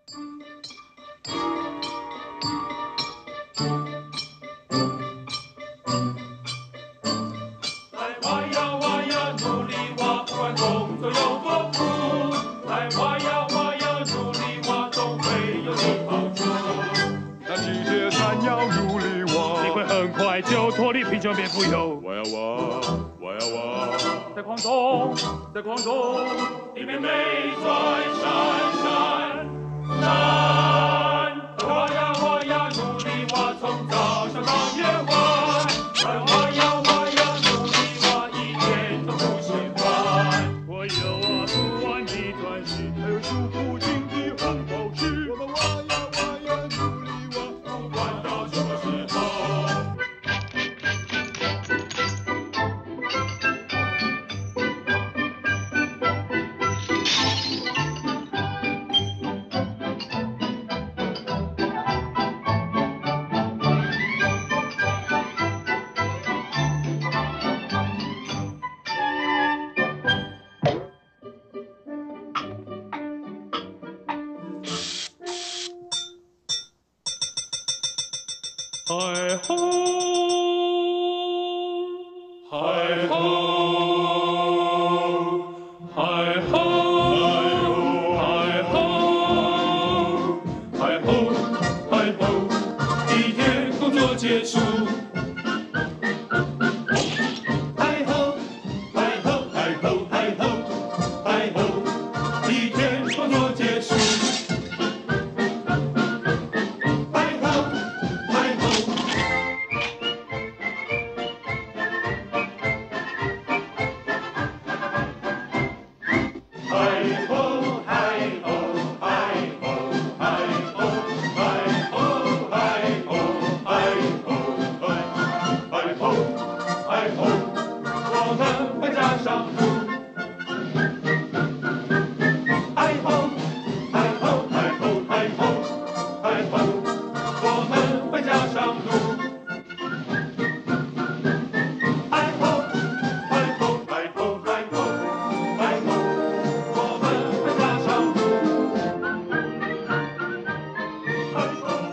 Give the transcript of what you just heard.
脱离贫穷变富有。 我要挖， 在矿中，里面美钻闪。挖呀，努力挖，从早上到夜晚。挖呀，努力挖，一天都不嫌烦。我有挖不完的钻石，还有数不尽的红宝石。我们挖呀，努力挖，不管到什么时候。 海吼，海吼，海吼，海吼，海吼，海吼，一天工作结束。海吼，海吼，海吼，海吼，海吼，一天工作结束。 海吼。